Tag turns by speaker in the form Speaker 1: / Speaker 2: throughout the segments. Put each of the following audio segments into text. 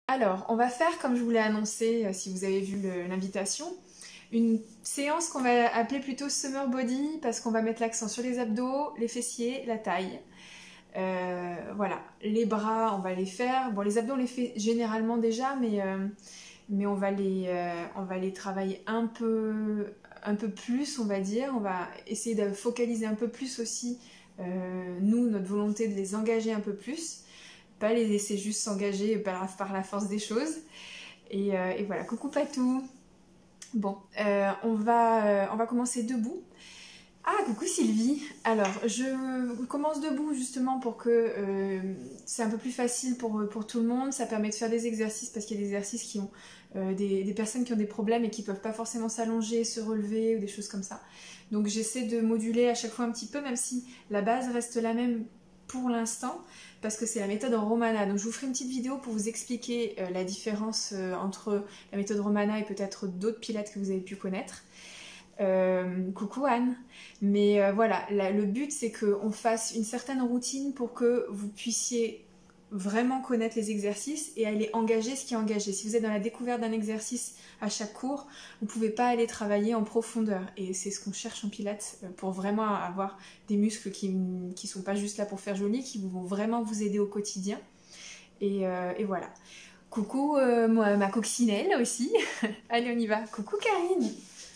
Speaker 1: Alors, on va faire, comme je vous l'ai annoncé, si vous avez vu l'invitation, une séance qu'on va appeler plutôt Summer Body parce qu'on va mettre l'accent sur les abdos, les fessiers, la taille. Voilà, les bras, on va les faire. Bon, les abdos, on les fait généralement déjà, mais on va les travailler un peu plus, on va dire. On va essayer de focaliser un peu plus aussi, nous, notre volonté de les engager un peu plus. Pas les laisser juste s'engager par la force des choses. Et voilà, coucou Patou. Bon, on va commencer debout. Ah, coucou Sylvie. Alors, je commence debout justement pour que c'est un peu plus facile pour tout le monde. Ça permet de faire des exercices parce qu'il y a des exercices qui ont des personnes qui ont des problèmes et qui ne peuvent pas forcément s'allonger, se relever ou des choses comme ça. Donc j'essaie de moduler à chaque fois un petit peu, même si la base reste la même pour l'instant, parce que c'est la méthode Romana. Donc je vous ferai une petite vidéo pour vous expliquer la différence entre la méthode Romana et peut-être d'autres pilates que vous avez pu connaître. Coucou Anne. Mais voilà, le but c'est qu'on fasse une certaine routine pour que vous puissiez vraiment connaître les exercices et aller engager ce qui est engagé. Si vous êtes dans la découverte d'un exercice à chaque cours, vous ne pouvez pas aller travailler en profondeur. Et c'est ce qu'on cherche en pilates pour vraiment avoir des muscles qui ne sont pas juste là pour faire joli, qui vont vraiment vous aider au quotidien. Et voilà. Coucou ma coccinelle aussi. Allez, on y va. Coucou Karine.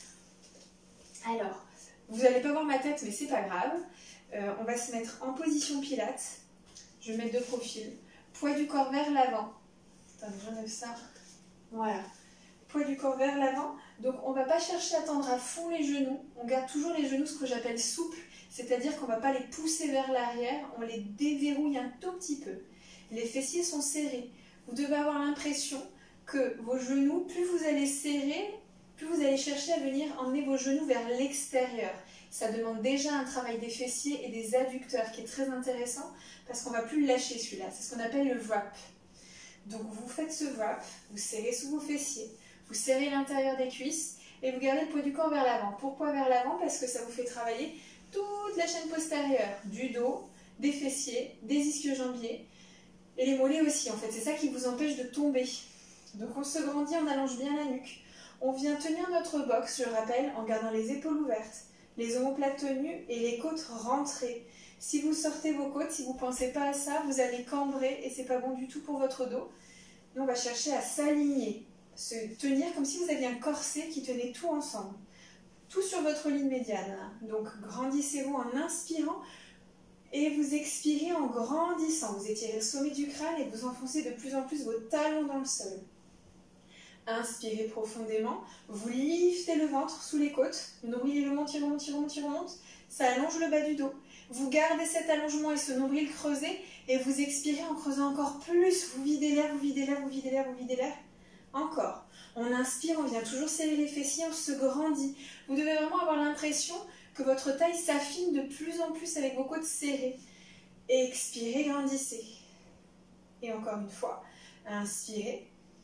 Speaker 1: Alors, vous n'allez pas voir ma tête, mais c'est pas grave. On va se mettre en position pilates. Je vais mettre de profil. Poids du corps vers l'avant. Attendez, j'enlève ça. Voilà. Poids du corps vers l'avant. Donc, on ne va pas chercher à tendre à fond les genoux. On garde toujours les genoux, ce que j'appelle souples. C'est-à-dire qu'on ne va pas les pousser vers l'arrière. On les déverrouille un tout petit peu. Les fessiers sont serrés. Vous devez avoir l'impression que vos genoux, plus vous allez serrer, plus vous allez chercher à venir emmener vos genoux vers l'extérieur. Ça demande déjà un travail des fessiers et des adducteurs qui est très intéressant parce qu'on ne va plus le lâcher celui-là. C'est ce qu'on appelle le wrap. Donc vous faites ce wrap, vous serrez sous vos fessiers, vous serrez l'intérieur des cuisses et vous gardez le poids du corps vers l'avant. Pourquoi vers l'avant? Parce que ça vous fait travailler toute la chaîne postérieure, du dos, des fessiers, des ischio-jambiers et les mollets aussi. En fait, c'est ça qui vous empêche de tomber. Donc on se grandit, on allonge bien la nuque. On vient tenir notre box, je rappelle, en gardant les épaules ouvertes, les omoplates tenues et les côtes rentrées. Si vous sortez vos côtes, si vous ne pensez pas à ça, vous allez cambrer et c'est pas bon du tout pour votre dos. Nous, on va chercher à s'aligner, se tenir comme si vous aviez un corset qui tenait tout ensemble. Tout sur votre ligne médiane. Donc, grandissez-vous en inspirant et vous expirez en grandissant. Vous étirez le sommet du crâne et vous enfoncez de plus en plus vos talons dans le sol. Inspirez profondément, vous liftez le ventre sous les côtes, le nombril il remonte, il remonte, il remonte, il remonte, ça allonge le bas du dos. Vous gardez cet allongement et ce nombril creusé et vous expirez en creusant encore plus, vous videz l'air, vous videz l'air, vous videz l'air, vous videz l'air. Encore. On inspire, on vient toujours serrer les fessiers, on se grandit. Vous devez vraiment avoir l'impression que votre taille s'affine de plus en plus avec vos côtes serrées. Expirez, grandissez. Et encore une fois, inspirez.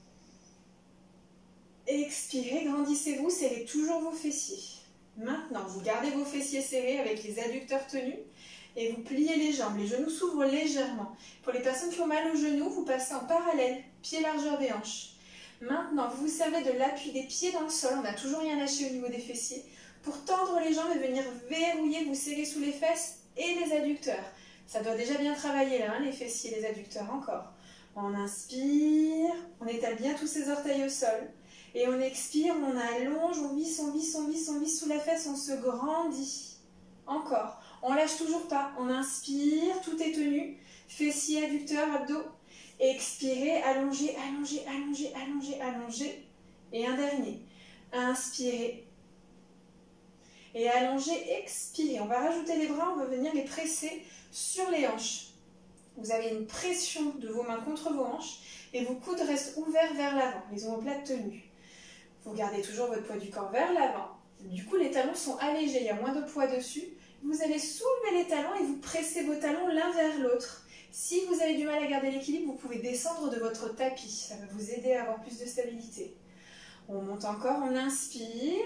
Speaker 1: Expirez, grandissez-vous, serrez toujours vos fessiers. Maintenant, vous gardez vos fessiers serrés avec les adducteurs tenus et vous pliez les jambes. Les genoux s'ouvrent légèrement. Pour les personnes qui ont mal aux genoux, vous passez en parallèle, pied largeur des hanches. Maintenant, vous vous servez de l'appui des pieds dans le sol, on n'a toujours rien lâché au niveau des fessiers, pour tendre les jambes et venir verrouiller, vous serrer sous les fesses et les adducteurs. Ça doit déjà bien travailler là, hein, les fessiers, les adducteurs, encore. On inspire, on étale bien tous ses orteils au sol. Et on expire, on allonge, on visse, on visse, on visse, on visse sous la fesse, on se grandit. Encore. On lâche toujours pas. On inspire, tout est tenu. Fessiers, adducteurs, abdos. Expirez, allongez, allongez, allongez, allongez, allongez. Et un dernier. Inspirez. Et allongez, expirez. On va rajouter les bras, on va venir les presser sur les hanches. Vous avez une pression de vos mains contre vos hanches et vos coudes restent ouverts vers l'avant, les omoplates tenues. Vous gardez toujours votre poids du corps vers l'avant. Du coup, les talons sont allégés, il y a moins de poids dessus. Vous allez soulever les talons et vous pressez vos talons l'un vers l'autre. Si vous avez du mal à garder l'équilibre, vous pouvez descendre de votre tapis. Ça va vous aider à avoir plus de stabilité. On monte encore, on inspire.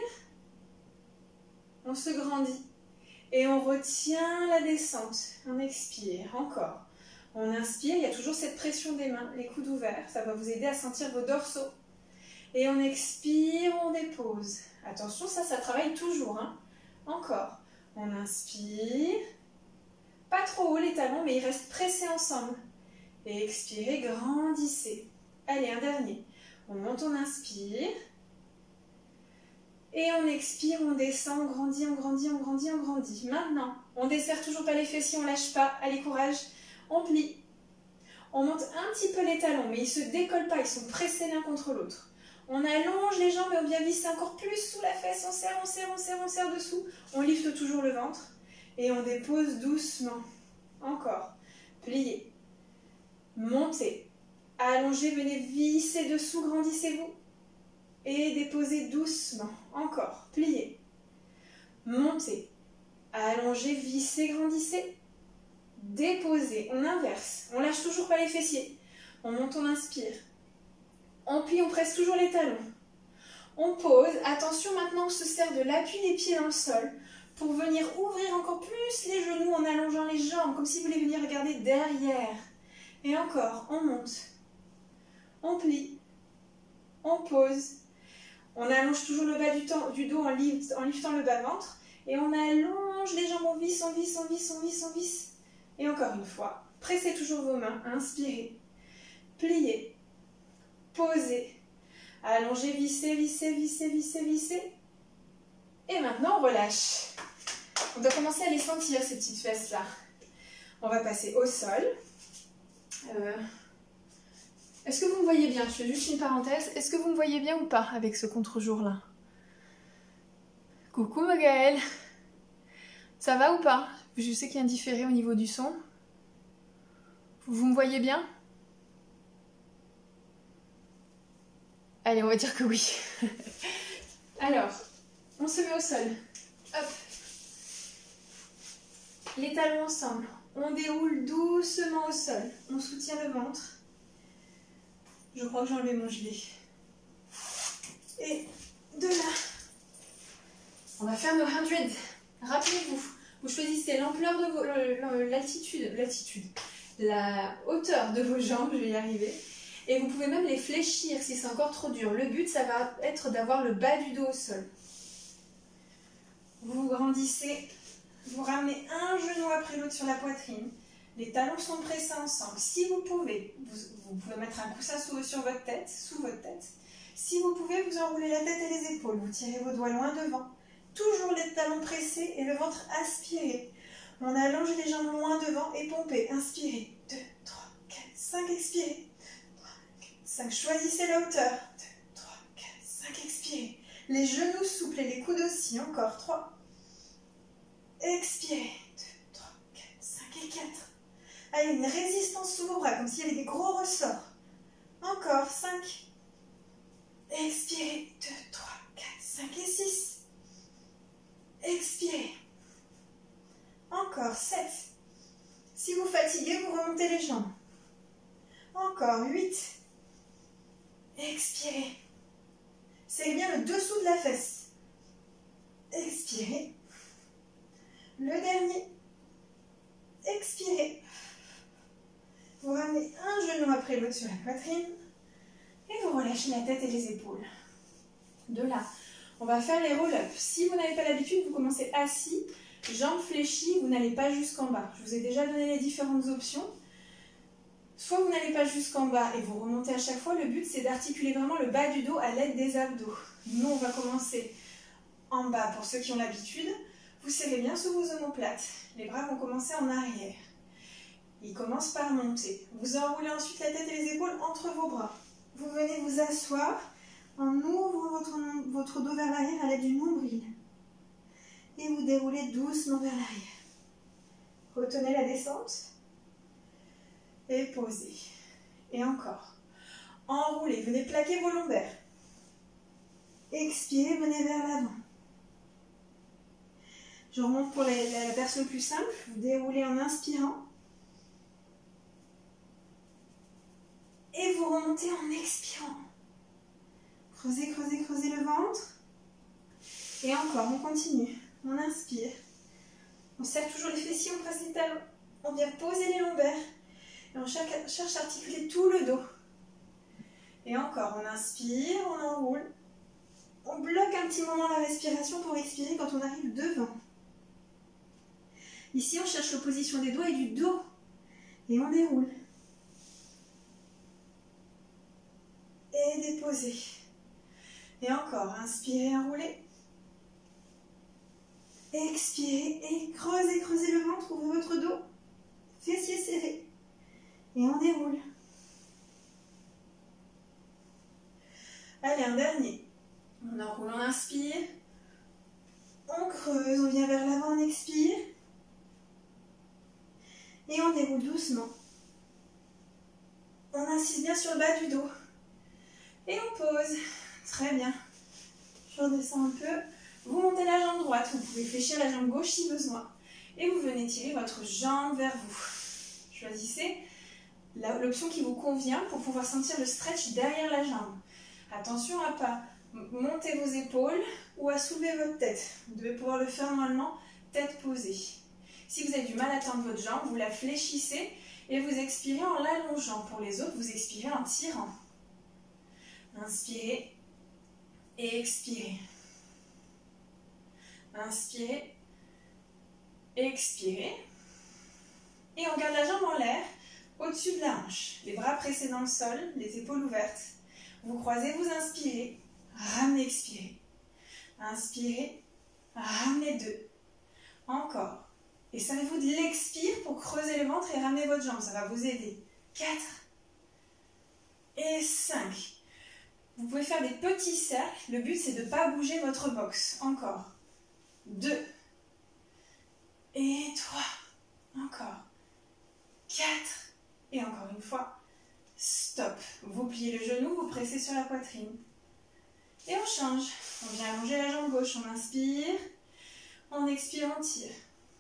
Speaker 1: On se grandit. Et on retient la descente. On expire, encore. On inspire, il y a toujours cette pression des mains, les coudes ouverts. Ça va vous aider à sentir vos dorsaux. Et on expire, on dépose. Attention, ça travaille toujours. Hein. Encore. On inspire. Pas trop haut les talons, mais ils restent pressés ensemble. Et expirez, grandissez. Allez, un dernier. On monte, on inspire. Et on expire, on descend, on grandit, on grandit, on grandit, on grandit. Maintenant, on desserre toujours pas les fessiers, on lâche pas. Allez, courage. On plie. On monte un petit peu les talons, mais ils ne se décollent pas, ils sont pressés l'un contre l'autre. On allonge les jambes et on vient visser encore plus sous la fesse. On serre, on serre, on serre, on serre dessous. On lifte toujours le ventre. Et on dépose doucement. Encore. Pliez. Montez. Allongez, venez visser dessous, grandissez-vous. Et déposez doucement. Encore. Pliez. Montez. Allongez, vissez, grandissez. Déposez. On inverse. On lâche toujours pas les fessiers. On monte, on inspire. On plie, on presse toujours les talons. On pose. Attention, maintenant on se sert de l'appui des pieds dans le sol pour venir ouvrir encore plus les genoux en allongeant les jambes, comme si vous voulez venir regarder derrière. Et encore, on monte. On plie. On pose. On allonge toujours le bas du dos en liftant le bas-ventre. Et on allonge les jambes, on visse, on visse, on visse, on visse, on visse. Et encore une fois, pressez toujours vos mains, inspirez. Pliez. Posez. Allongez, vissez, vissez, vissez, vissez, vissez. Et maintenant, on relâche. On doit commencer à les sentir, ces petites fesses-là. On va passer au sol. Est-ce que vous me voyez bien? Je fais juste une parenthèse. Est-ce que vous me voyez bien ou pas avec ce contre-jour-là? Coucou Magaëlle. Ça va ou pas? Je sais qu'il y a un différé au niveau du son. Vous me voyez bien? Allez, on va dire que oui. Alors, on se met au sol. Hop. Les talons ensemble. On déroule doucement au sol. On soutient le ventre. Je crois que j'ai enlevé mon gilet. Et de là, on va faire nos 100. Rappelez-vous, vous choisissez l'ampleur de l'altitude, la hauteur de vos jambes, je vais y arriver. Et vous pouvez même les fléchir si c'est encore trop dur. Le but, ça va être d'avoir le bas du dos au sol. Vous grandissez, vous ramenez un genou après l'autre sur la poitrine. Les talons sont pressés ensemble. Si vous pouvez, vous pouvez mettre un coussin sous votre tête. Si vous pouvez, vous enroulez la tête et les épaules. Vous tirez vos doigts loin devant. Toujours les talons pressés et le ventre aspiré. On allonge les jambes loin devant et pompez. Inspirez. 2, 3, 4, 5. Expirez. 3, 4, 5. Choisissez la hauteur. 2, 3, 4, 5. Expirez. Les genoux souples et les coudes aussi. Encore 3. Expirez. 2, 3, 4, 5 et 4. Allez, une résistance sous vos bras, comme s'il y avait des gros ressorts. Encore 5. Expirez. 2, 3, 4, 5 et 6. Expirez. Encore 7. Si vous fatiguez, vous remontez les jambes. Encore 8. Expirez. C'est bien le dessous de la fesse. Expirez. Le dernier. Expirez. Vous ramenez un genou après l'autre sur la poitrine. Et vous relâchez la tête et les épaules. De là, on va faire les roll-up. Si vous n'avez pas l'habitude, vous commencez assis, jambes fléchies, vous n'allez pas jusqu'en bas. Je vous ai déjà donné les différentes options. Soit vous n'allez pas jusqu'en bas et vous remontez à chaque fois. Le but, c'est d'articuler vraiment le bas du dos à l'aide des abdos. Nous, on va commencer en bas pour ceux qui ont l'habitude. Vous serrez bien sous vos omoplates. Les bras vont commencer en arrière. Ils commencent par monter. Vous enroulez ensuite la tête et les épaules entre vos bras. Vous venez vous asseoir en ouvrant votre dos vers l'arrière à l'aide du nombril. Et vous déroulez doucement vers l'arrière. Retenez la descente. Et posez. Et encore. Enroulez. Venez plaquer vos lombaires. Expirez, venez vers l'avant. Je remonte pour la version plus simple. Vous déroulez en inspirant. Et vous remontez en expirant. Creusez, creusez, creusez le ventre. Et encore, on continue. On inspire. On serre toujours les fessiers, on presse les talons. On vient poser les lombaires. cherche à articuler tout le dos. Et encore, on inspire, on enroule. On bloque un petit moment la respiration pour expirer quand on arrive devant. Ici, on cherche l'opposition des doigts et du dos. Et on déroule. Et déposer. Et encore, inspirez, enroulez. Expirez et creusez le ventre, ouvrez votre dos. Fessiers serrés. Et on déroule. Allez, un dernier. On enroule, on inspire. On creuse, on vient vers l'avant, on expire. Et on déroule doucement. On insiste bien sur le bas du dos. Et on pose. Très bien. Je redescends un peu. Vous montez la jambe droite. Vous pouvez fléchir la jambe gauche si besoin. Et vous venez tirer votre jambe vers vous. Choisissez l'option qui vous convient pour pouvoir sentir le stretch derrière la jambe. Attention à ne pas monter vos épaules ou à soulever votre tête. Vous devez pouvoir le faire normalement, tête posée. Si vous avez du mal à tendre votre jambe, vous la fléchissez et vous expirez en l'allongeant. Pour les autres, vous expirez en tirant. Inspirez et expirez. Inspirez, expirez. Et on garde la jambe en l'air, au-dessus de la hanche. Les bras pressés dans le sol, les épaules ouvertes. Vous croisez, vous inspirez, ramenez, expirez. Inspirez, ramenez 2. Encore. Et servez-vous de l'expire pour creuser le ventre et ramener votre jambe. Ça va vous aider. 4 et 5. Vous pouvez faire des petits cercles. Le but, c'est de ne pas bouger votre box. Encore. 2 et 3. Encore. 4 et encore une fois. Stop. Vous pliez le genou, vous pressez sur la poitrine. Et on change. On vient allonger la jambe gauche. On inspire. On expire, on tire.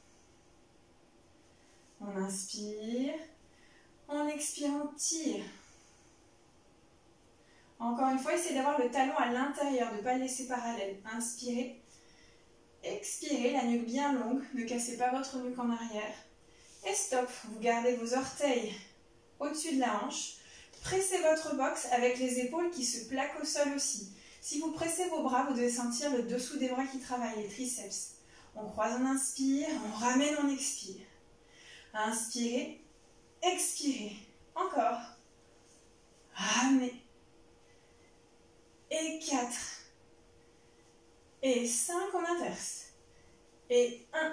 Speaker 1: On inspire. On expire, on tire. Encore une fois, essayez d'avoir le talon à l'intérieur, de ne pas le laisser parallèle. Inspirez. Expirez, la nuque bien longue. Ne cassez pas votre nuque en arrière. Et stop. Vous gardez vos orteils au-dessus de la hanche. Pressez votre box avec les épaules qui se plaquent au sol aussi. Si vous pressez vos bras, vous devez sentir le dessous des bras qui travaillent, les triceps. On croise, on inspire, on ramène, on expire. Inspirez, expirez. Encore. Ramenez. Et 4. Et 5, on inverse. Et 1.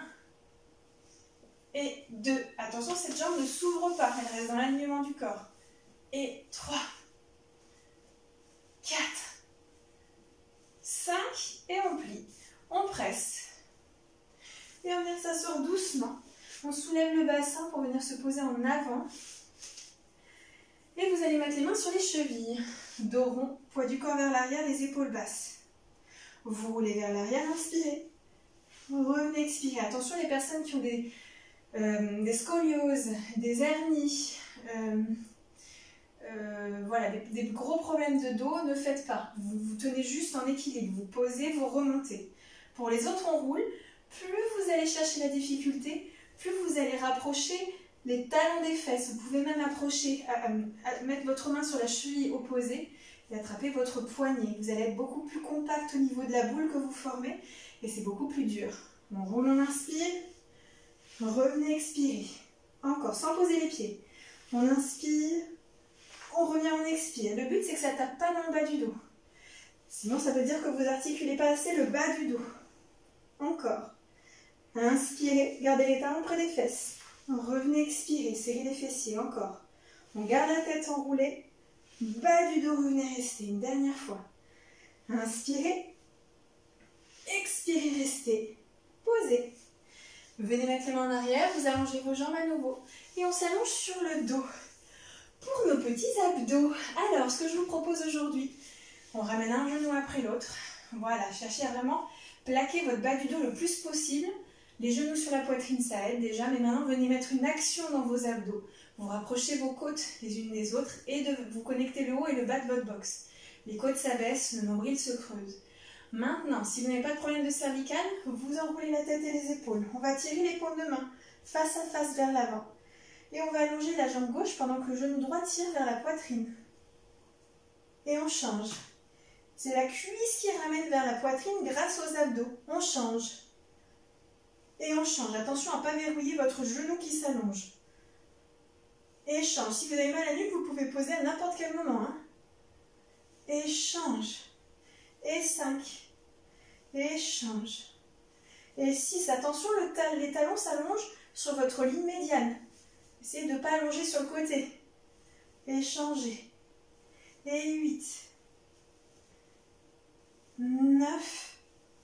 Speaker 1: Et 2. Attention, cette jambe ne s'ouvre pas, elle reste dans l'alignement du corps. Et 3. 4. 5. Et on plie. On presse. Et on vient s'asseoir doucement. On soulève le bassin pour venir se poser en avant. Et vous allez mettre les mains sur les chevilles. Dos rond, poids du corps vers l'arrière, les épaules basses. Vous roulez vers l'arrière, inspirez. Revenez, expirez. Attention, les personnes qui ont des scolioses, des hernies, voilà, des gros problèmes de dos, ne faites pas. Vous tenez juste en équilibre. Vous posez, vous remontez. Pour les autres, on roule. Plus vous allez chercher la difficulté, plus vous allez rapprocher les talons des fesses. Vous pouvez même mettre votre main sur la cheville opposée et attraper votre poignet. Vous allez être beaucoup plus compact au niveau de la boule que vous formez et c'est beaucoup plus dur. On roule, on inspire. Revenez, expirez. Encore, sans poser les pieds. On inspire. On revient, on expire. Le but, c'est que ça ne tape pas dans le bas du dos. Sinon, ça veut dire que vous n'articulez pas assez le bas du dos. Encore. Inspirez, gardez les talons près des fesses. Revenez, expirez, serrez les fessiers. Encore. On garde la tête enroulée. Bas du dos, revenez, restez. Une dernière fois. Inspirez. Expirez, restez. Posez. Venez mettre les mains en arrière, vous allongez vos jambes à nouveau. Et on s'allonge sur le dos. Pour nos petits abdos, alors ce que je vous propose aujourd'hui, on ramène un genou après l'autre. Voilà, cherchez à vraiment plaquer votre bas du dos le plus possible. Les genoux sur la poitrine, ça aide déjà, mais maintenant venez mettre une action dans vos abdos. Vous rapprochez vos côtes les unes des autres et vous connectez le haut et le bas de votre box. Les côtes s'abaissent, le nombril se creuse. Maintenant, si vous n'avez pas de problème de cervical, vous enroulez la tête et les épaules. On va tirer les paumes de main face à face vers l'avant. Et on va allonger la jambe gauche pendant que le genou droit tire vers la poitrine. Et on change. C'est la cuisse qui ramène vers la poitrine grâce aux abdos. On change. Et on change. Attention à ne pas verrouiller votre genou qui s'allonge. Et change. Si vous avez mal à la nuque, vous pouvez poser à n'importe quel moment. Hein. Et change. Et 5. Et change. Et 6. Attention, les talons s'allongent sur votre ligne médiane. Essayez de ne pas allonger sur le côté. Et changez. Et 8. 9.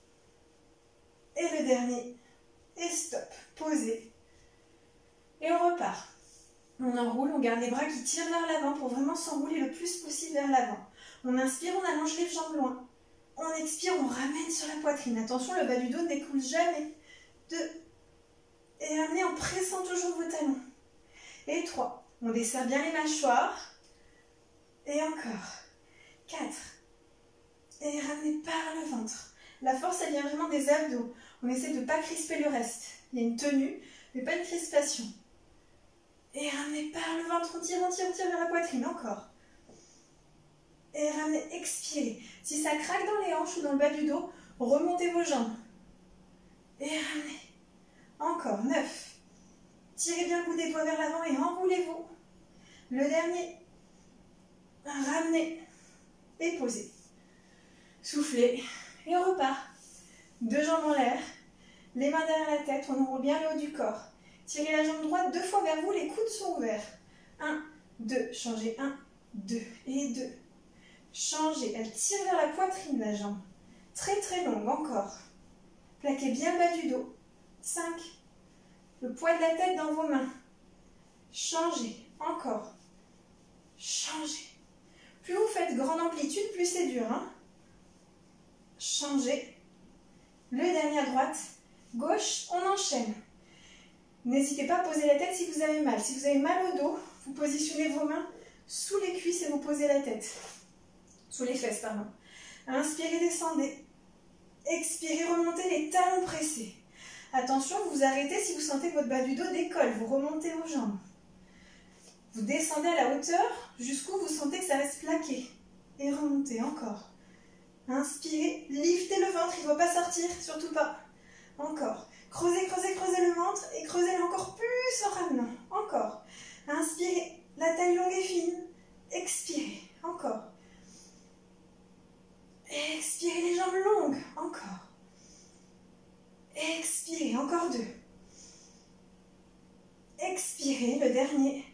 Speaker 1: Et le dernier. Et stop. Posez. Et on repart. On enroule, on garde les bras qui tirent vers l'avant pour vraiment s'enrouler le plus possible vers l'avant. On inspire, on allonge les jambes loin. On expire, on ramène sur la poitrine. Attention, le bas du dos n'écoule jamais. 2. Et ramenez en pressant toujours vos talons. Et 3. On desserre bien les mâchoires. Et encore. 4. Et ramenez par le ventre. La force, elle vient vraiment des abdos. On essaie de ne pas crisper le reste. Il y a une tenue, mais pas une crispation. Et ramenez par le ventre, on tire vers la poitrine, encore. Et ramenez, expirez. Si ça craque dans les hanches ou dans le bas du dos, remontez vos jambes. Et ramenez. Encore, 9. Tirez bien le bout des doigts vers l'avant et enroulez-vous. Le dernier. Ramenez. Et posez. Soufflez. Et on repart. 2 jambes en l'air. Les mains derrière la tête, on enroule bien le haut du corps. Tirez la jambe droite 2 fois vers vous, les coudes sont ouverts. 1, 2, changez. 1, 2 et 2. Changez, elle tire vers la poitrine la jambe. Très très longue, encore. Plaquez bien le bas du dos. 5. Le poids de la tête dans vos mains. Changez, encore. Changez. Plus vous faites grande amplitude, plus c'est dur. Hein. Changez. Le dernier à droite. Gauche, on enchaîne. N'hésitez pas à poser la tête si vous avez mal. Si vous avez mal au dos, vous positionnez vos mains sous les cuisses et vous posez la tête. Sous les fesses, pardon. Inspirez, descendez. Expirez, remontez les talons pressés. Attention, vous arrêtez si vous sentez que votre bas du dos décolle. Vous remontez vos jambes. Vous descendez à la hauteur jusqu'où vous sentez que ça reste plaqué. Et remontez encore. Inspirez, liftez le ventre, il ne doit pas sortir, surtout pas. Encore. Creusez, creusez, creusez le ventre et creusez-le encore plus en ramenant. Encore. Inspirez, la taille longue et fine. Expirez, encore. Expirez les jambes longues, encore. Expirez, encore 2. Expirez, le dernier.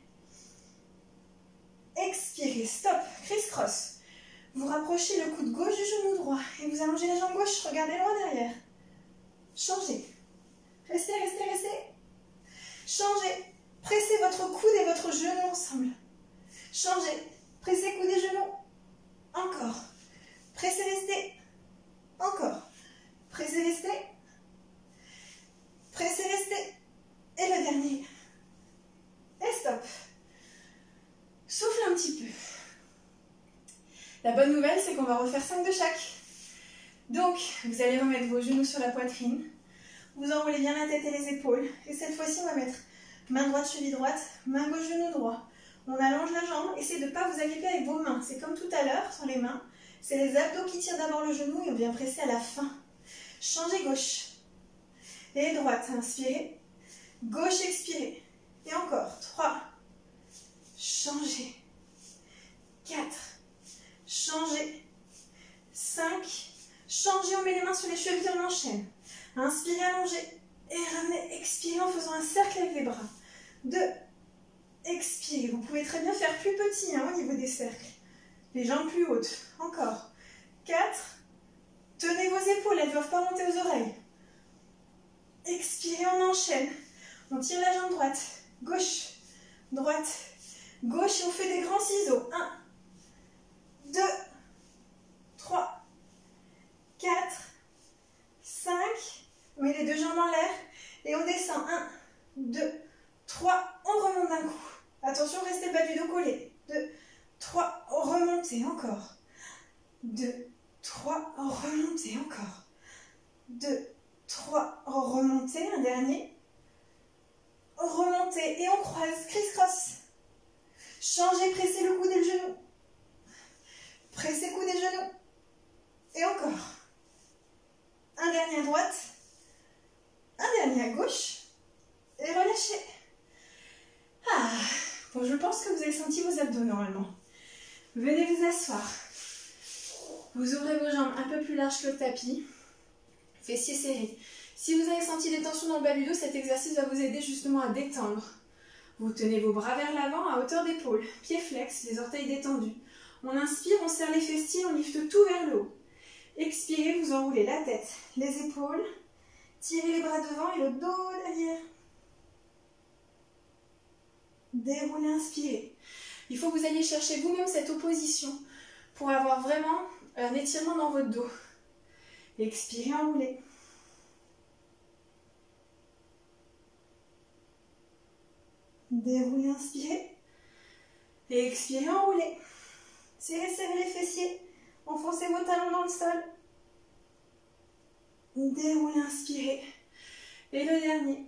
Speaker 1: Expirez, stop, criss-cross. Vous rapprochez le coude gauche du genou droit et vous allongez la jambe gauche, regardez loin derrière. Changez. Restez, restez, restez. Changez. Pressez votre coude et votre genou ensemble. Changez. Pressez coude et genou. Encore. Pressez, restez. Encore. Pressez, restez. Pressez, restez. Et le dernier. Et stop. Soufflez un petit peu. La bonne nouvelle, c'est qu'on va refaire 5 de chaque. Donc, vous allez remettre vos genoux sur la poitrine. Vous enroulez bien la tête et les épaules. Et cette fois-ci, on va mettre main droite, cheville droite, main gauche, genou droit. On allonge la jambe. Essayez de ne pas vous agripper avec vos mains. C'est comme tout à l'heure, sur les mains. C'est les abdos qui tirent d'abord le genou et on vient presser à la fin. Changez gauche. Et droite, inspirez. Gauche, expirez. Et encore. 3. Changez. 4. Changez. 5. Changez, on met les mains sur les chevilles, on enchaîne. Inspirez, allongez. Et ramenez, expirez en faisant un cercle avec les bras. 2. Expirez. Vous pouvez très bien faire plus petit au niveau des cercles. Les jambes plus hautes. Encore. 4. Tenez vos épaules, elles ne doivent pas monter aux oreilles. Expirez, on enchaîne. On tire la jambe droite. Gauche. Droite. Gauche et on fait des grands ciseaux. 1. 2. 3. 4. 5. On met les 2 jambes en l'air. Et on descend. 1. 2. 3. On remonte d'un coup. Attention, restez le bas du dos collé. 2. 3. Remontez encore. 2. 3. Remontez encore. 2. 3. Remontez. Un dernier. remontez et on croise, criss-cross. Changez, pressez le coude et le genou. Pressez le coude et le genou. Et encore. Un dernier à droite. Un dernier à gauche. Et relâchez. Ah, bon, je pense que vous avez senti vos abdos normalement. Venez vous asseoir. Vous ouvrez vos jambes un peu plus larges que le tapis. Fessiers serrés. Si vous avez senti des tensions dans le bas du dos, cet exercice va vous aider justement à détendre. Vous tenez vos bras vers l'avant à hauteur d'épaule. Pieds flex, les orteils détendus. On inspire, on serre les fessiers, on lifte tout vers le haut. Expirez, vous enroulez la tête, les épaules. Tirez les bras devant et le dos derrière. Déroulez, inspirez. Il faut que vous alliez chercher vous-même cette opposition pour avoir vraiment un étirement dans votre dos. Expirez, enroulez. Déroulez, inspirez. Et expirez, enroulez. Serrez, serrez les fessiers. Enfoncez vos talons dans le sol. Déroulez, inspirez. Et le dernier.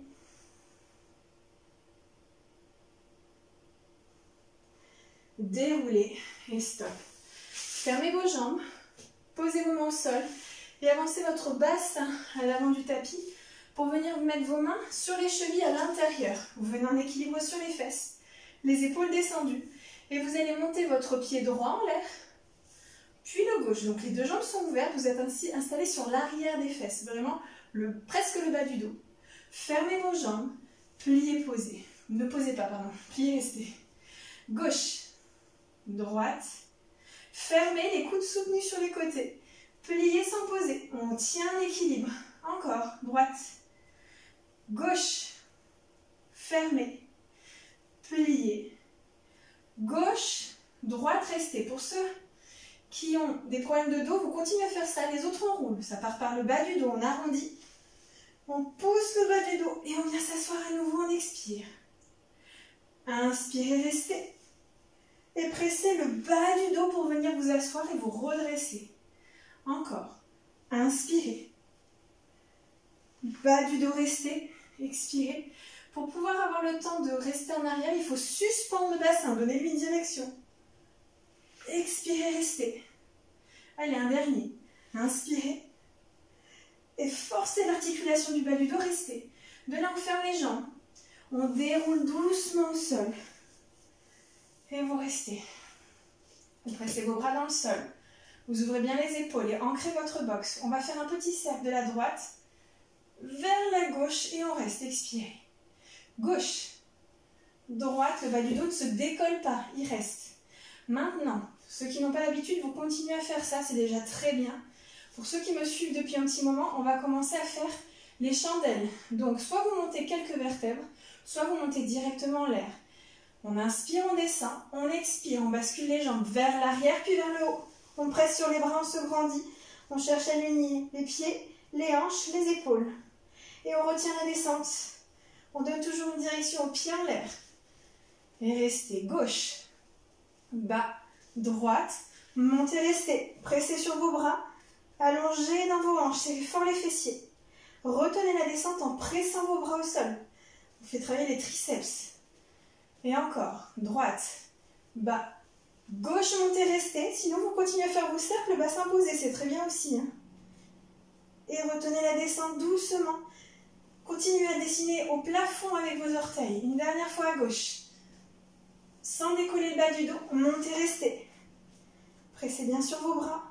Speaker 1: Déroulez et stop. Fermez vos jambes. Posez vos mains au sol. Et avancez votre bassin à l'avant du tapis pour venir mettre vos mains sur les chevilles à l'intérieur. Vous venez en équilibre sur les fesses. Les épaules descendues. Et vous allez monter votre pied droit en l'air. Puis le gauche. Donc les deux jambes sont ouvertes. Vous êtes ainsi installés sur l'arrière des fesses. Vraiment presque le bas du dos. Fermez vos jambes. Pliez, posez. Ne posez pas, pardon. Pliez, restez. Gauche. Droite. Fermez les coudes soutenus sur les côtés. Pliez sans poser. On tient l'équilibre. Encore. Droite. Gauche. Fermez. Pliez. Gauche. Droite, restez. Pour ceux qui ont des problèmes de dos, vous continuez à faire ça. Les autres, on roule. Ça part par le bas du dos. On arrondit. On pousse le bas du dos. Et on vient s'asseoir à nouveau. On expire. Inspirez, restez. Et pressez le bas du dos pour venir vous asseoir et vous redresser. Encore. Inspirez. Bas du dos, restez. Expirez. Pour pouvoir avoir le temps de rester en arrière, il faut suspendre le bassin. Donnez-lui une direction. Expirez, restez. Allez, un dernier. Inspirez. Et forcez l'articulation du bas du dos, restez. De là, on ferme les jambes. On déroule doucement au sol. Et vous restez. Vous pressez vos bras dans le sol. Vous ouvrez bien les épaules et ancrez votre box. On va faire un petit cercle de la droite vers la gauche et on reste. Expirez. Gauche. Droite, le bas du dos ne se décolle pas. Il reste. Maintenant, ceux qui n'ont pas l'habitude, vous continuez à faire ça. C'est déjà très bien. Pour ceux qui me suivent depuis un petit moment, on va commencer à faire les chandelles. Donc, soit vous montez quelques vertèbres, soit vous montez directement en l'air. On inspire, on descend, on expire, on bascule les jambes vers l'arrière puis vers le haut. On presse sur les bras, on se grandit. On cherche à unir les pieds, les hanches, les épaules. Et on retient la descente. On donne toujours une direction au pied en l'air. Et restez gauche, bas, droite. Montez, restez. Pressez sur vos bras. Allongez dans vos hanches. Serrez fort les fessiers. Retenez la descente en pressant vos bras au sol. On fait travailler les triceps. Et encore, droite, bas, gauche, montez, restez. Sinon, vous continuez à faire vos cercles, bassin posé, c'est très bien aussi. Hein. Et retenez la descente doucement. Continuez à dessiner au plafond avec vos orteils. Une dernière fois à gauche. Sans décoller le bas du dos, montez, restez. Pressez bien sur vos bras.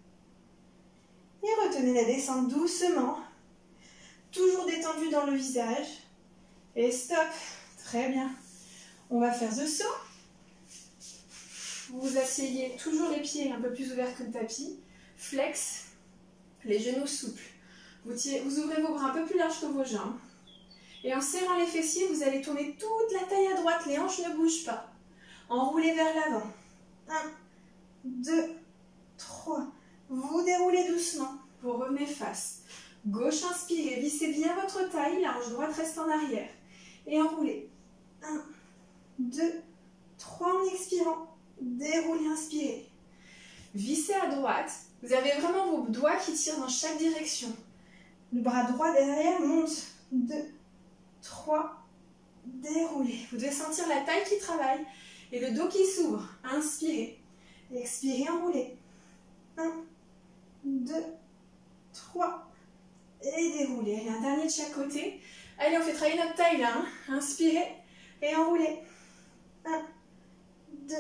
Speaker 1: Et retenez la descente doucement. Toujours détendu dans le visage. Et stop. Très bien. On va faire the saut. Vous vous asseyez toujours les pieds un peu plus ouverts que le tapis. Flex, les genoux souples. Vous ouvrez vos bras un peu plus larges que vos jambes. Et en serrant les fessiers, vous allez tourner toute la taille à droite. Les hanches ne bougent pas. Enroulez vers l'avant. 1, 2, 3. Vous déroulez doucement. Vous revenez face. Gauche, inspirez. Vissez bien votre taille. La hanche droite reste en arrière. Et enroulez. 1, 2, 3 en expirant. Déroulez, inspirez. Vissez à droite. Vous avez vraiment vos doigts qui tirent dans chaque direction. Le bras droit derrière monte. 2, 3, déroulez. Vous devez sentir la taille qui travaille et le dos qui s'ouvre. Inspirez. Expirez, enroulez. 1, 2, 3. Et déroulez. Allez, un dernier de chaque côté. Allez, on fait travailler notre taille là. Hein. Inspirez et enroulez. 1, 2,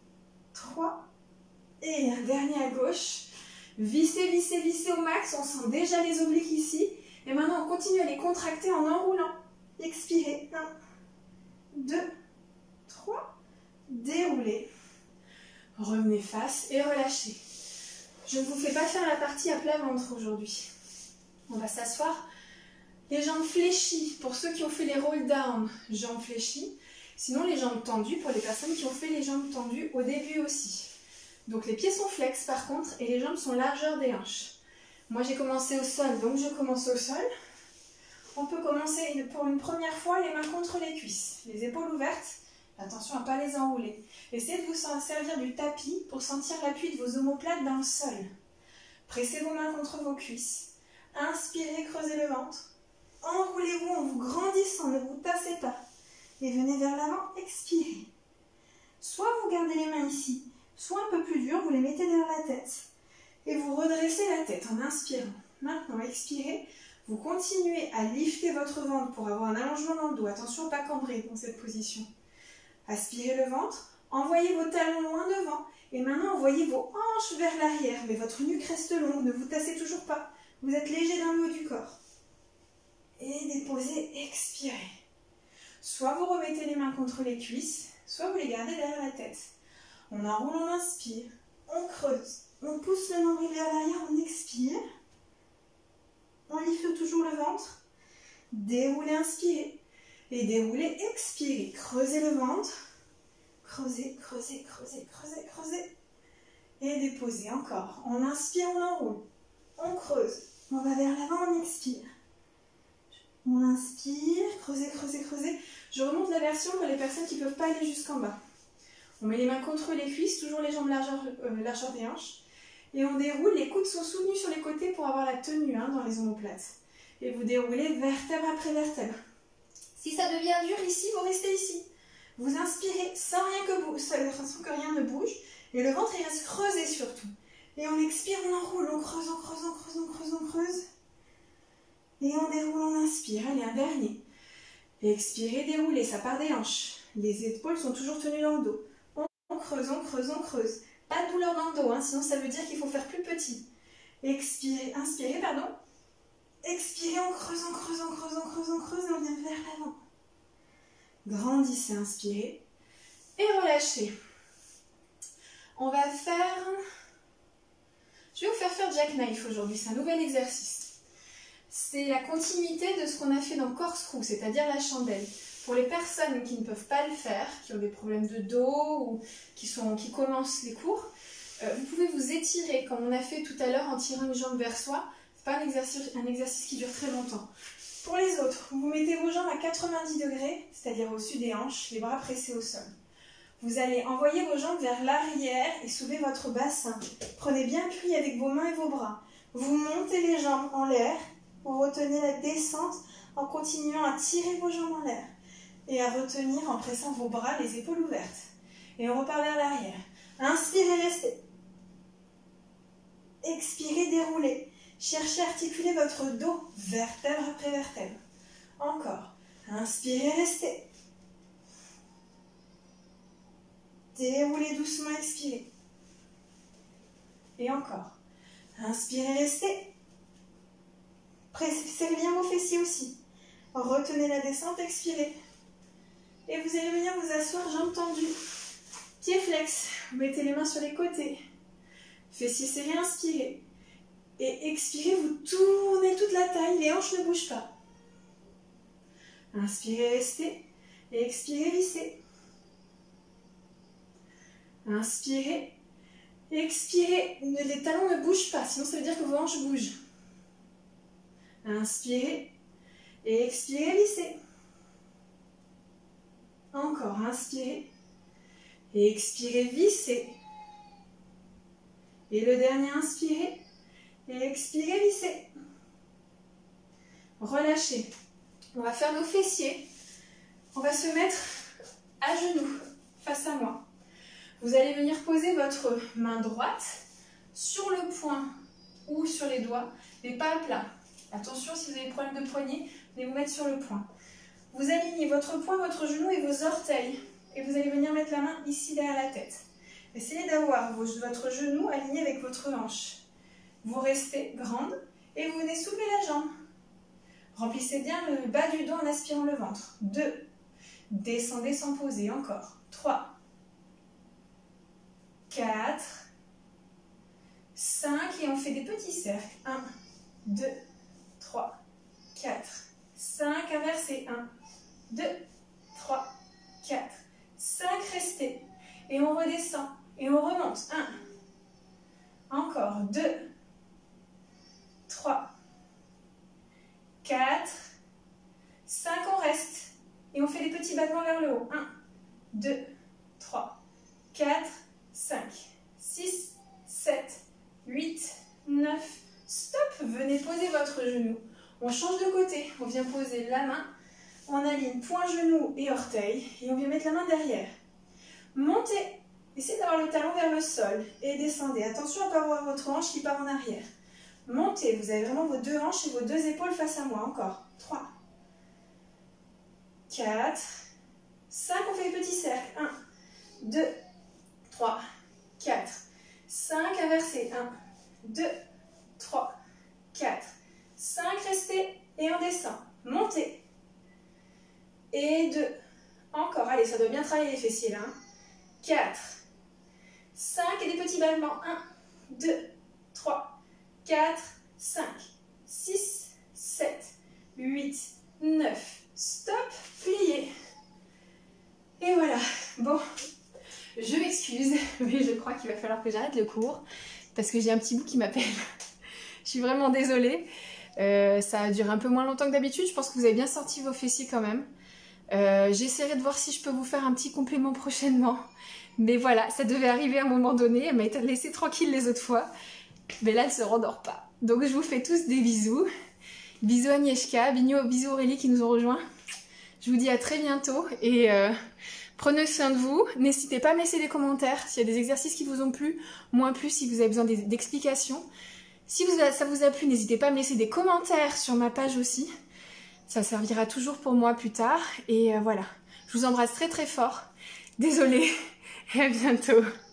Speaker 1: 3. Et un dernier à gauche. Vissez, vissez, vissez au max. On sent déjà les obliques ici. Et maintenant, on continue à les contracter en enroulant. Expirez. 1, 2, 3. Déroulez. Revenez face et relâchez. Je ne vous fais pas faire la partie à plat ventre aujourd'hui. On va s'asseoir. Les jambes fléchies pour ceux qui ont fait les roll down, jambes fléchies. Sinon, les jambes tendues pour les personnes qui ont fait les jambes tendues au début aussi. Donc les pieds sont flex par contre et les jambes sont largeur des hanches. Moi j'ai commencé au sol, donc je commence au sol. On peut commencer pour une première fois les mains contre les cuisses, les épaules ouvertes. Attention à ne pas les enrouler. Essayez de vous servir du tapis pour sentir l'appui de vos omoplates dans le sol. Pressez vos mains contre vos cuisses. Inspirez, creusez le ventre. Enroulez-vous en vous grandissant, ne vous tassez pas. Et venez vers l'avant, expirez. Soit vous gardez les mains ici, soit un peu plus dur, vous les mettez derrière la tête. Et vous redressez la tête en inspirant. Maintenant, expirez. Vous continuez à lifter votre ventre pour avoir un allongement dans le dos. Attention à ne pas cambrer dans cette position. Aspirez le ventre, envoyez vos talons loin devant. Et maintenant, envoyez vos hanches vers l'arrière. Mais votre nuque reste longue, ne vous tassez toujours pas. Vous êtes léger dans le haut du corps. Et déposez, expirez. Soit vous remettez les mains contre les cuisses, soit vous les gardez derrière la tête. On enroule, on inspire, on creuse, on pousse le nombril vers l'arrière, on expire. On lifte toujours le ventre. Déroulez, inspirez. Et déroulez, expirez. Creusez le ventre. Creusez, creusez, creusez, creusez, creusez. Et déposez encore. On inspire, on enroule. On creuse. On va vers l'avant, on expire. On inspire, creusez, creusez, creusez. Je remonte la version pour les personnes qui ne peuvent pas aller jusqu'en bas. On met les mains contre les cuisses, toujours les jambes largeur des hanches. Et on déroule, les coudes sont soutenus sur les côtés pour avoir la tenue dans les omoplates. Et vous déroulez vertèbre après vertèbre. Si ça devient dur ici, vous restez ici. Vous inspirez sans que rien ne bouge. Et le ventre il reste creusé surtout. Et on expire, on enroule, on creuse, on creuse, on creuse, on creuse, on creuse. Et on déroule, on inspire. Allez, un dernier. Expirez, déroulez, ça part des hanches. Les épaules sont toujours tenues dans le dos. On creuse, on creuse, on creuse. Pas de douleur dans le dos, sinon ça veut dire qu'il faut faire plus petit. Expirez, inspirez, pardon. Expirez, on creuse, on creuse, on creuse, on creuse, on creuse et on vient vers l'avant. Grandissez, inspirez et relâchez. On va faire... Je vais vous faire jackknife aujourd'hui, c'est un nouvel exercice. C'est la continuité de ce qu'on a fait dans corkscrew, c'est-à-dire la chandelle. Pour les personnes qui ne peuvent pas le faire, qui ont des problèmes de dos ou qui commencent les cours, vous pouvez vous étirer comme on a fait tout à l'heure en tirant une jambe vers soi. Ce n'est pas un exercice qui dure très longtemps. Pour les autres, vous mettez vos jambes à 90 degrés, c'est-à-dire au-dessus des hanches, les bras pressés au sol. Vous allez envoyer vos jambes vers l'arrière et soulever votre bassin. Prenez bien appui avec vos mains et vos bras. Vous montez les jambes en l'air, vous retenez la descente en continuant à tirer vos jambes en l'air. Et à retenir en pressant vos bras, les épaules ouvertes. Et on repart vers l'arrière. Inspirez, restez. Expirez, déroulez. Cherchez à articuler votre dos, vertèbre après vertèbre. Encore. Inspirez, restez. Déroulez doucement, expirez. Et encore. Inspirez, restez. Serrez bien vos fessiers aussi. Retenez la descente, expirez. Et vous allez venir vous asseoir, jambes tendues. Pieds flex. Vous mettez les mains sur les côtés. Fessiers serrés, inspirez. Et expirez, vous tournez toute la taille, les hanches ne bougent pas. Inspirez, restez. Et expirez, lissez. Inspirez. Expirez. Les talons ne bougent pas, sinon ça veut dire que vos hanches bougent. Inspirez. Et expirez, lissez. Encore, inspirez. Et expirez, vissez. Et le dernier, inspirez. Et expirez, lissez. Relâchez. On va faire nos fessiers On va se mettre à genoux, face à moi. Vous allez venir poser votre main droite sur le poing ou sur les doigts, mais pas à plat. Attention, si vous avez des problèmes de poignet, venez vous mettre sur le poing. Vous alignez votre poing, votre genou et vos orteils. Et vous allez venir mettre la main ici derrière la tête. Essayez d'avoir votre genou aligné avec votre hanche. Vous restez grande et vous venez soulever la jambe. Remplissez bien le bas du dos en aspirant le ventre. 2. Descendez sans poser. Encore. 3. 4. 5. Et on fait des petits cercles. 1, 2, 3, 4, 5. Inversez. 1, 2, 3, 4, 5. Restez. Et on redescend. Et on remonte. 1. Encore. 2. 3. 4. 5. On reste. Et on fait des petits battements vers le haut. 1, 2, 3, 4, 5, 6, 7, 8, 9. Stop. Venez poser votre genou. On change de côté. On vient poser la main. On aligne poing, genou et orteil. Et on vient mettre la main derrière. Montez. Essayez d'avoir le talon vers le sol. Et descendez. Attention à ne pas avoir votre hanche qui part en arrière. Montez. Vous avez vraiment vos deux hanches et vos deux épaules face à moi. Encore. 3. 4. 5. On fait les petits cercles. 1, 2, 3, 4, 5. Inversez. 1, 2, 3, 4, 5. Restez. Et on descend. Montez. Et 2. Encore. Allez, ça doit bien travailler les fessiers là. 4. 5. Et des petits battements. 1, 2, 3, 4, 5, 6, 7, 8, 9. Stop. Pliez. Et voilà. Bon. Je m'excuse, mais je crois qu'il va falloir que j'arrête le cours parce que j'ai un petit bout qui m'appelle. Je suis vraiment désolée. Ça a duré un peu moins longtemps que d'habitude. Je pense que vous avez bien sorti vos fessiers quand même. J'essaierai de voir si je peux vous faire un petit complément prochainement. Mais voilà, ça devait arriver à un moment donné. Elle m'a été laissée tranquille les autres fois. Mais là, elle ne se rendort pas. Donc, je vous fais tous des bisous. Bisous Agnieszka, bisous Aurélie qui nous ont rejoints. Je vous dis à très bientôt et prenez soin de vous. N'hésitez pas à me laisser des commentaires s'il y a des exercices qui vous ont plu, moins plus si vous avez besoin d'explications. Si ça vous a plu, n'hésitez pas à me laisser des commentaires sur ma page aussi. Ça servira toujours pour moi plus tard. Et voilà, je vous embrasse très très fort. Désolée et à bientôt.